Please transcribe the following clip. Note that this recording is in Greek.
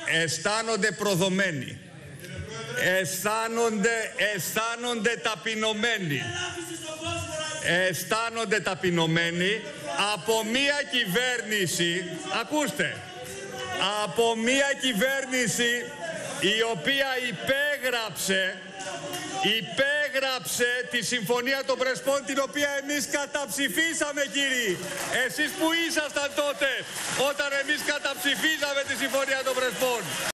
αισθάνονται προδομένοι. Αισθάνονται ταπεινωμένοι. Αισθάνονται ταπεινωμένοι από μία κυβέρνηση, ακούστε, από μία κυβέρνηση η οποία υπέγραψε τη Συμφωνία των Πρεσπών, την οποία εμείς καταψηφίσαμε, κύριοι. Εσείς που ήσασταν τότε όταν εμείς καταψηφίσαμε τη Συμφωνία των Πρεσπών?